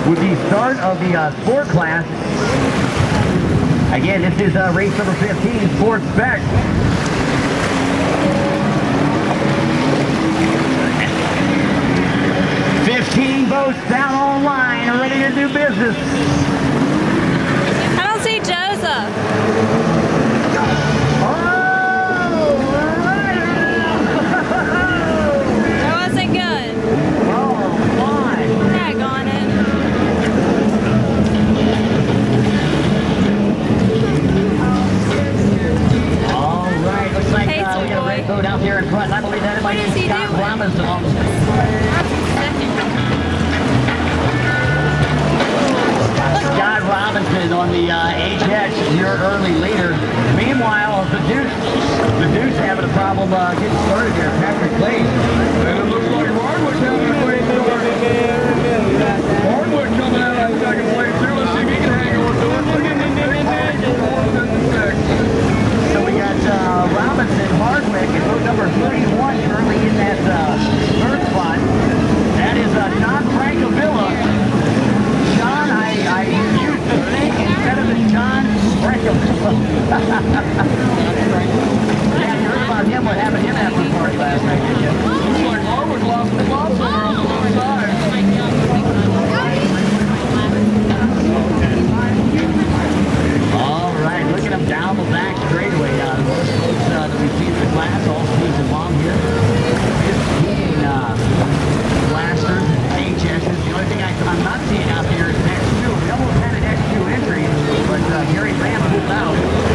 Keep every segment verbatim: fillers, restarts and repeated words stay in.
with the start of the uh, sport class. Again, this is uh, race number fifteen, Sport Spec. fifteen boats down on line and ready to do business. I don't see Joseph. Oh, right. That wasn't good. Oh, my. Tag on it. All right, looks like uh, we got a red boat out there in front. I believe that might be Scott Robinson on the Scott Robinson on the uh, H X here early leader. Meanwhile, the Deuce, the Deuce having a problem uh, getting started here. Patrick Clay. And it looks like Hardwood's having a great start. Hardwood coming out on second place too. Let's see if he can hang on to it. Look at the So we got uh, Robinson, Hardwick, and boat number thirty-one currently in that uh, third spot. That is uh, John Francavilla. John, I, I used to think instead of the John Francavilla. Yeah, you heard about him, what happened to him after the party last night, did you? Looks like Hardwood lost the ball somewhere on the left side. All right, look at him down the back straightaway. Uh, most folks uh, that we see in the class all season long here. fifteen uh, blasters, H X's. The only thing I, I'm not seeing out there is an X two. We almost had an X two entry, but uh, Gary Lamb pulled out.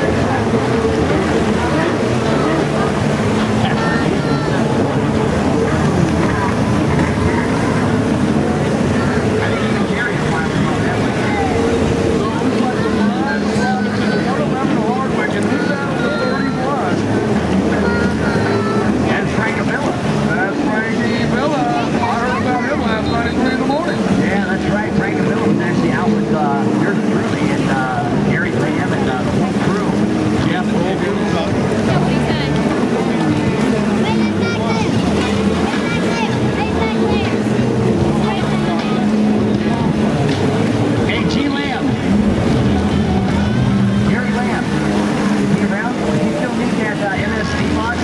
I think even Gary is smiling about that one. That's Francavilla. That's Frankie Villa. I heard about him last night at three in the morning. Yeah, that's right. Francavilla was actually out with uh, yours truly and uh, Gary Graham and uh, the whole crew. Jeff Olden. Hey, G. Lamb. Gary Lamb. Is he around? Does he still need that uh, M S C box?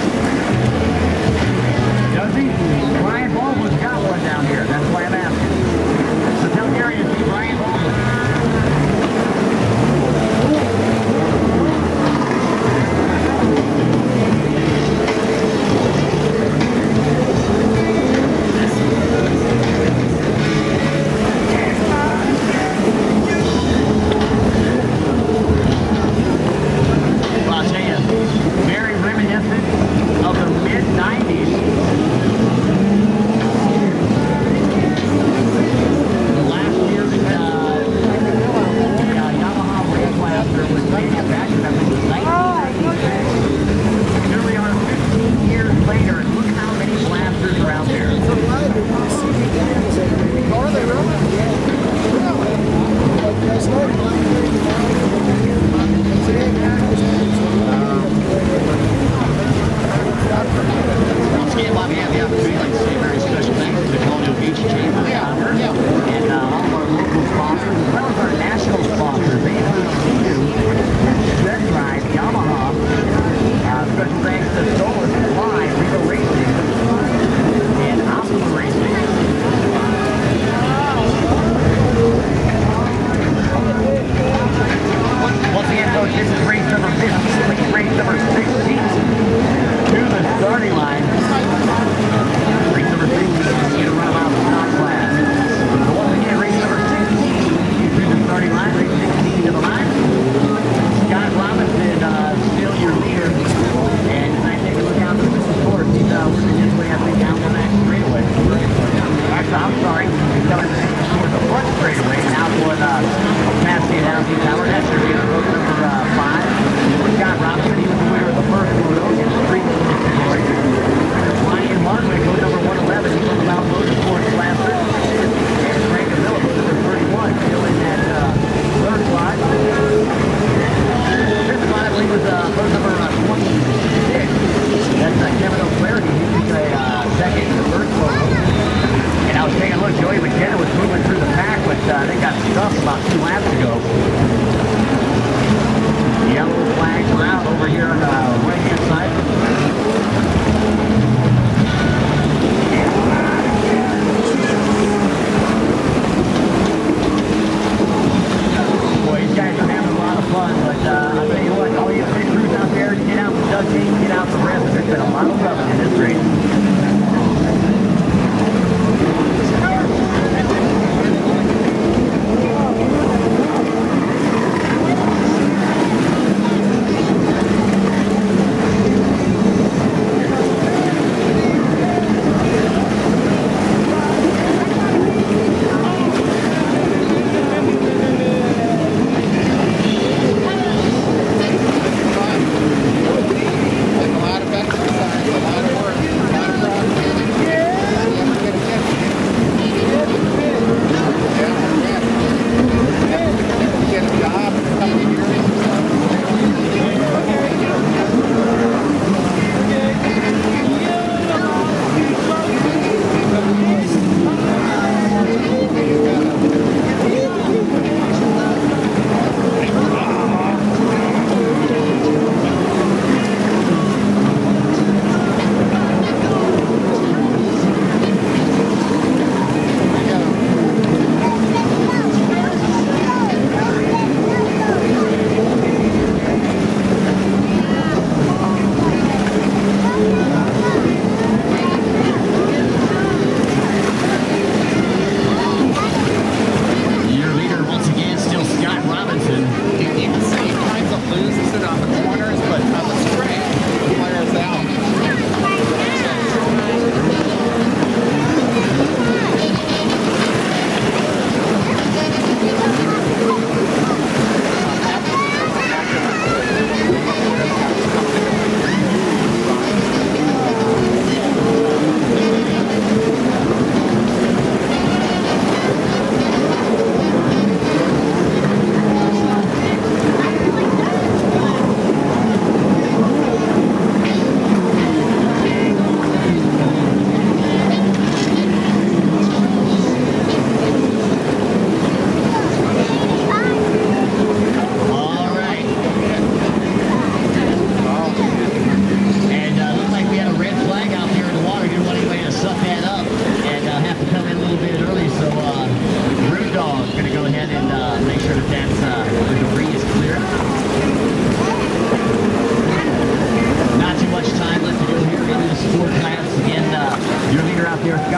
Does he? Brian Baldwin's got one down here. That's why I'm asking. So tell Gary to see Brian Baldwin. Well, I'll tell you, very reminiscent of the mid nineties. Last year, the, uh, the uh, Yamaha Red Blaster was manufactured, I think, in nineteen ninety-six. Here we are fifteen years later, and look how many blasters are out there. Are they really? Well, Scan Bob, we have the opportunity to say very special thanks to the Colonial Beach Chamber and uh, all of our local sponsors, as well as our national sponsors. They include Sea-Doo, Jet Drive, Yamaha. Uh, special thanks to Solar Supply, Rio Racing, and Optima Racing. Once again, folks, this is race number fifteen, race number sixteen to the starting line. Race number sixteen is going to run about the top class. So once again, race number sixteen to the starting line, race sixteen to the line. Scott Robinson, uh, still your leader. And as I take a look out to Mister Sports, he's uh, working his way, I think, down the back straightaway. Actually, I'm sorry, he's coming towards the front straightaway, and out toward uh, past the announcing tower. That's your leader, boat number uh, five. Scott Robinson, he was the winner of the first moto in the street category. Ryan Hardwick, boat number one eleven, he's on the Mount Motorsports Blaster. And Francavilla, boat number thirty-one, still in that uh, third slot. Fifth slot, I believe, was uh, boat number uh, twenty-six. That's uh, Kevin O'Flaherty. He was a uh, second in the first photo. And I was taking a look, Joey McKenna was moving through the pack, but uh, I think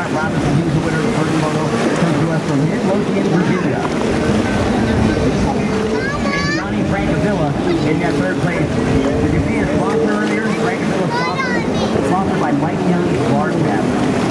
Scott Robinson, he's the winner of the first photo. Comes to us from Midlothian, Virginia. And Johnny Francavilla in that third place. Did you see his sponsor earlier? Francavilla sponsor, sponsored by Mike Young's Bar Tap.